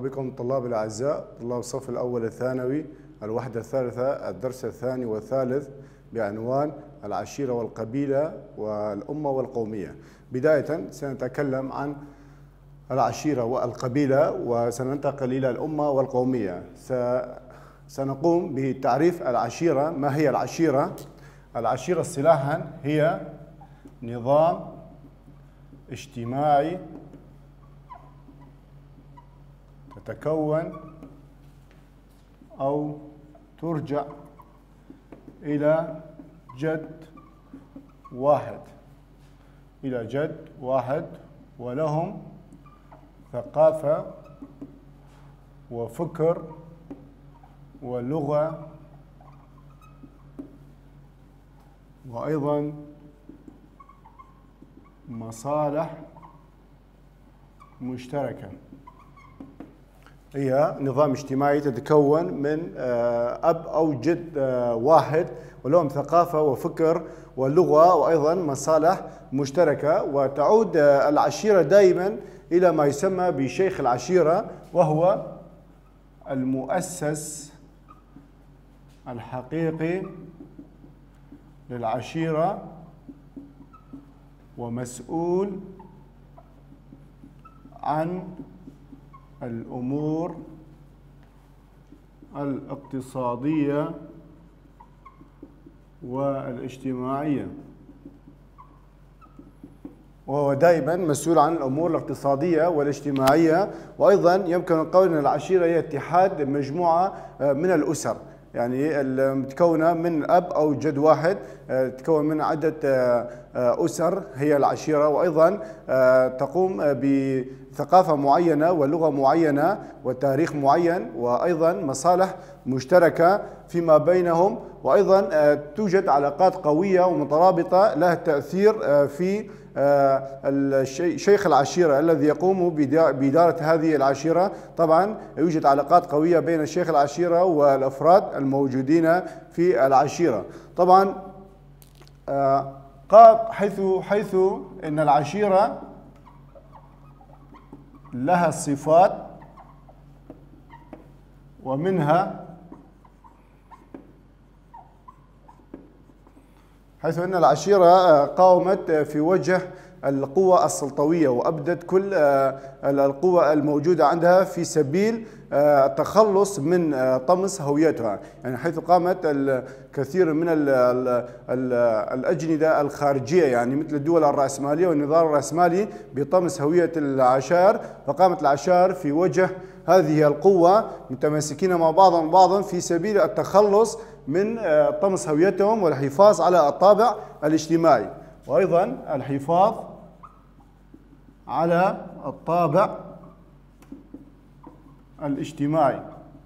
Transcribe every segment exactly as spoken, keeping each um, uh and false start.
بكم طلاب الأعزاء، طلاب الصف الأول الثانوي، الوحدة الثالثة، الدرس الثاني والثالث بعنوان العشيرة والقبيلة والأمة والقومية. بداية سنتكلم عن العشيرة والقبيلة وسننتقل إلى الأمة والقومية. سنقوم بتعريف العشيرة. ما هي العشيرة؟ العشيرة اصطلاحا هي نظام اجتماعي تتكون أو ترجع إلى جد واحد إلى جد واحد ولهم ثقافة وفكر ولغة وأيضا مصالح مشتركة. هي نظام اجتماعي تتكون من أب أو جد واحد ولهم ثقافة وفكر ولغة وأيضا مصالح مشتركة. وتعود العشيرة دائما إلى ما يسمى بشيخ العشيرة، وهو المؤسس الحقيقي للعشيرة ومسؤول عن الأمور الاقتصادية والاجتماعية، وهو دائما مسؤول عن الأمور الاقتصادية والاجتماعية. وأيضا يمكن القول أن العشيرة هي اتحاد مجموعة من الأسر، يعني متكونة من أب أو جد واحد، تتكون من عدة أسر هي العشيرة، وأيضا تقوم بثقافة معينة ولغة معينة وتاريخ معين وأيضا مصالح مشتركة فيما بينهم، وأيضا توجد علاقات قوية ومترابطة لها تأثير في شيخ العشيرة الذي يقوم بإدارة هذه العشيرة. طبعا يوجد علاقات قوية بين شيخ العشيرة والأفراد الموجودين في العشيرة. طبعا حيث حيث أن العشيرة لها صفات، ومنها حيث أن العشيرة قاومت في وجه القوى السلطوية وأبدت كل القوى الموجودة عندها في سبيل التخلص من طمس هويتها، يعني حيث قامت الكثير من الأجندة الخارجية، يعني مثل الدول الرأسمالية والنظام الرأسمالي، بطمس هوية العشائر. فقامت العشائر في وجه هذه القوة متماسكين مع بعضهم بعضا في سبيل التخلص من طمس هويتهم والحفاظ على الطابع الاجتماعي، وأيضا الحفاظ على الطابع الاجتماعي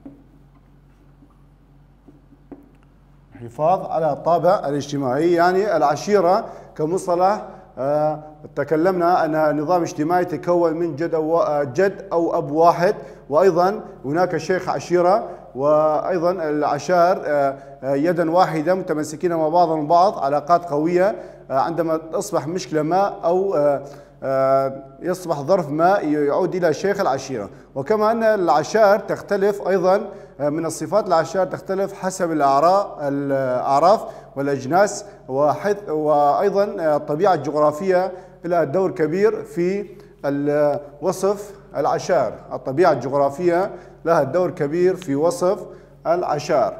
الحفاظ على الطابع الاجتماعي. يعني العشيرة كمصطلح آه تكلمنا أنها نظام اجتماعي يتكون من جد أو, جد أو أب واحد، وأيضا هناك شيخ عشيرة، وأيضا العشائر آه يدا واحدة متمسكين مع بعضهم البعض، علاقات قوية. آه عندما تصبح مشكلة ما أو آه يصبح ظرف ما يعود إلى شيخ العشيرة. وكما أن العشائر تختلف أيضا، من الصفات العشائر تختلف حسب الأعراف والأجناس، وأيضا الطبيعة الجغرافية لها دور كبير في وصف العشائر. الطبيعة الجغرافية لها دور كبير في وصف العشائر.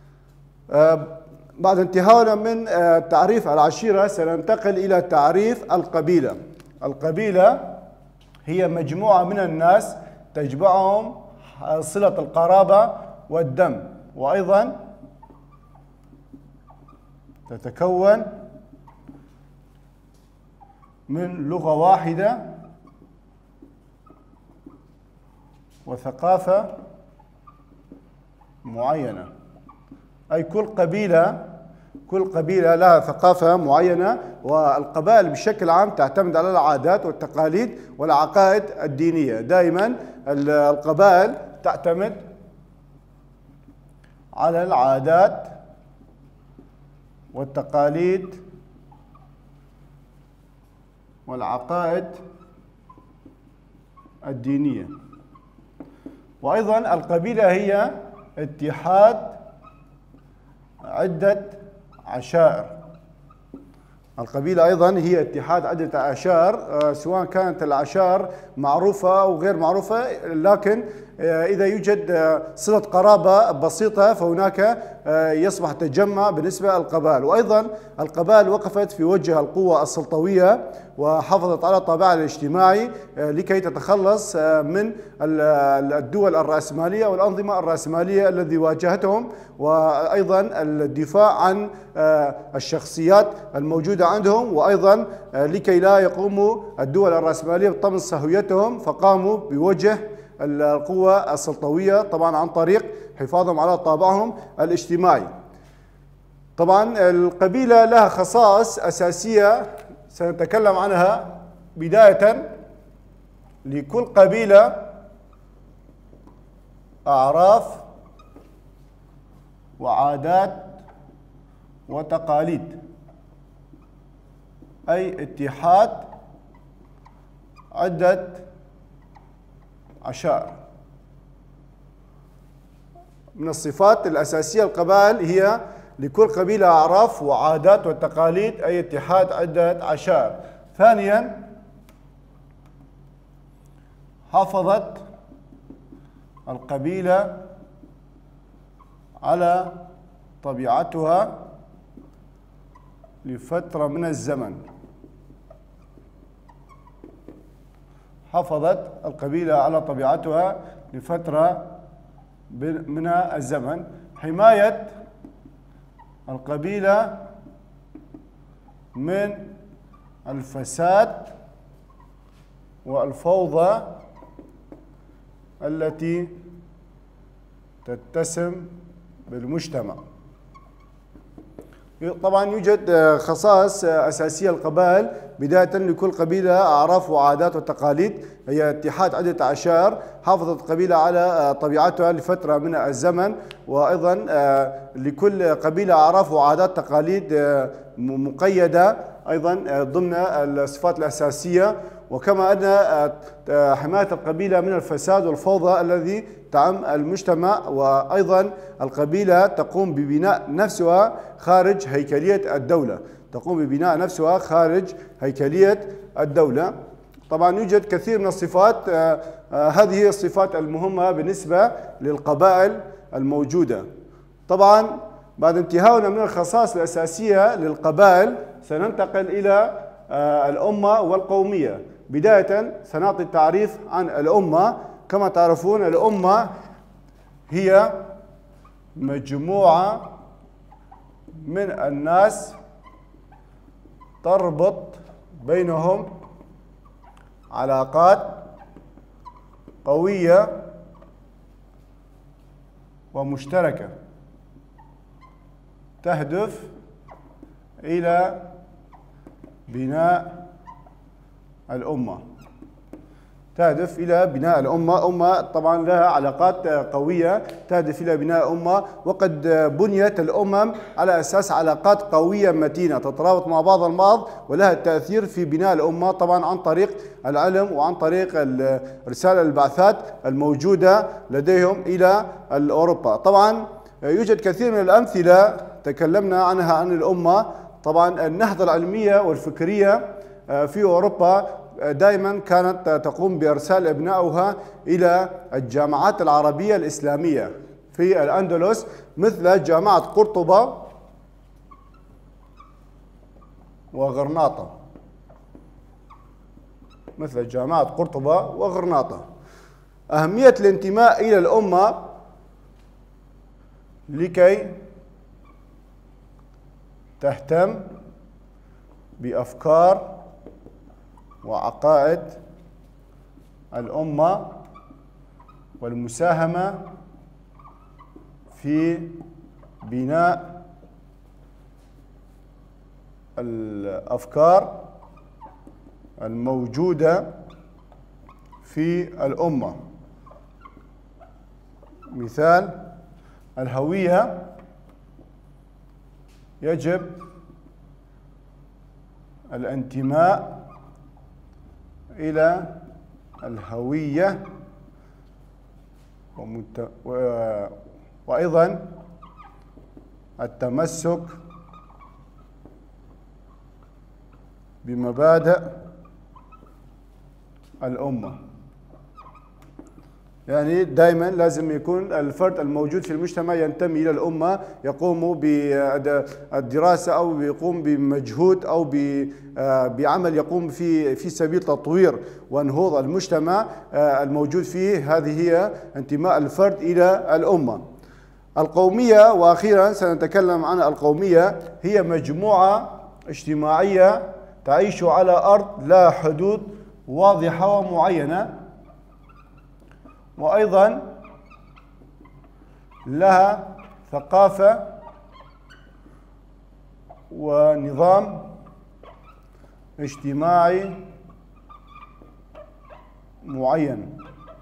بعد انتهائنا من تعريف العشيرة سننتقل إلى تعريف القبيلة. القبيلة هي مجموعة من الناس تجمعهم صلة القرابة والدم، وأيضا تتكون من لغة واحدة وثقافة معينة. أي كل قبيلة كل قبيلة لها ثقافة معينة، والقبائل بشكل عام تعتمد على العادات والتقاليد والعقائد الدينية. دائما القبائل تعتمد على العادات والتقاليد والعقائد الدينية. وأيضا القبيلة هي اتحاد عدة عشائر. القبيلة أيضا هي اتحاد عدة عشائر، سواء كانت العشائر معروفة أو غير معروفة، لكن إذا يوجد صلة قرابة بسيطة فهناك يصبح تجمع بالنسبة للقبائل. وأيضا القبائل وقفت في وجه القوة السلطوية وحافظت على طابعها الاجتماعي لكي تتخلص من الدول الرأسمالية والأنظمة الرأسمالية الذي واجهتهم، وأيضا الدفاع عن الشخصيات الموجودة عندهم، وأيضا لكي لا يقوموا الدول الرأسمالية بطمس هويتهم فقاموا بوجه القوة السلطوية طبعا عن طريق حفاظهم على طابعهم الاجتماعي. طبعا القبيلة لها خصائص أساسية سنتكلم عنها. بداية، لكل قبيلة أعراف وعادات وتقاليد، أي اتحاد عدة عشائر. من الصفات الأساسية القبائل هي لكل قبيلة أعراف وعادات وتقاليد، أي اتحاد عدة عشائر. ثانيا، حافظت القبيلة على طبيعتها لفترة من الزمن. حافظت القبيلة على طبيعتها لفترة من الزمن. حماية القبيلة من الفساد والفوضى التي تتسم بالمجتمع. طبعا يوجد خصائص أساسية القبائل. بداية، لكل قبيلة أعراف وعادات وتقاليد، هي اتحاد عدة عشائر. حافظت القبيلة على طبيعتها لفترة من الزمن، وأيضا لكل قبيلة أعراف وعادات تقاليد مقيدة أيضا ضمن الصفات الأساسية. وكما أن حماية القبيلة من الفساد والفوضى الذي تعم المجتمع، وأيضا القبيلة تقوم ببناء نفسها خارج هيكلية الدولة. تقوم ببناء نفسها خارج هيكلية الدولة. طبعا يوجد كثير من الصفات، هذه هي الصفات المهمة بالنسبة للقبائل الموجودة. طبعا بعد انتهائنا من الخصائص الأساسية للقبائل سننتقل إلى الأمة والقومية. بداية سنعطي تعريف عن الأمة. كما تعرفون، الأمة هي مجموعة من الناس تربط بينهم علاقات قوية ومشتركة تهدف إلى بناء الأمة. تهدف إلى بناء الأمة. أمة طبعا لها علاقات قوية تهدف إلى بناء أمة، وقد بنيت الأمم على أساس علاقات قوية متينة تترابط مع بعض البعض ولها تأثير في بناء الأمة، طبعا عن طريق العلم وعن طريق رسالة البعثات الموجودة لديهم إلى أوروبا. طبعا يوجد كثير من الأمثلة تكلمنا عنها عن الأمة. طبعا النهضة العلمية والفكرية في أوروبا دائما كانت تقوم بإرسال أبنائها إلى الجامعات العربية الإسلامية في الأندلس، مثل جامعة قرطبة وغرناطة. مثل جامعة قرطبة وغرناطة. أهمية الانتماء إلى الأمة لكي تهتم بأفكار وعقائد الأمة والمساهمة في بناء الأفكار الموجودة في الأمة. مثال الهوية، يجب الانتماء إلى الهوية ومت... و... وأيضا التمسك بمبادئ الأمة. يعني دائما لازم يكون الفرد الموجود في المجتمع ينتمي إلى الأمة، يقوم بالدراسة أو يقوم بمجهود أو بعمل يقوم في في سبيل تطوير ونهوض المجتمع الموجود فيه. هذه هي انتماء الفرد إلى الأمة. القومية، وأخيرا سنتكلم عن القومية، هي مجموعة اجتماعية تعيش على أرض لها حدود واضحة ومعينة، وأيضا لها ثقافة ونظام اجتماعي معين.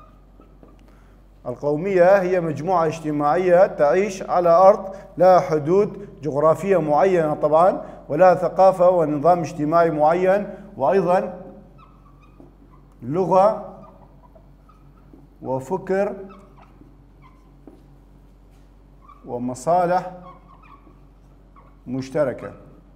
القومية هي مجموعة اجتماعية تعيش على أرض لها حدود جغرافية معينة طبعا، ولها ثقافة ونظام اجتماعي معين، وأيضا لغة وفكر ومصالح مشتركة.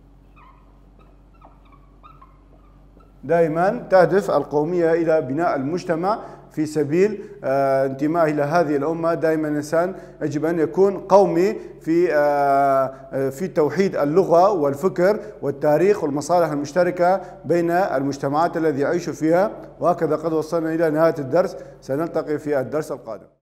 دائما تهدف القومية إلى بناء المجتمع في سبيل آه انتمائه إلى هذه الأمة. دائما الإنسان يجب أن يكون قومي في آه في توحيد اللغة والفكر والتاريخ والمصالح المشتركة بين المجتمعات التي يعيش فيها. وهكذا قد وصلنا إلى نهاية الدرس، سنلتقي في الدرس القادم.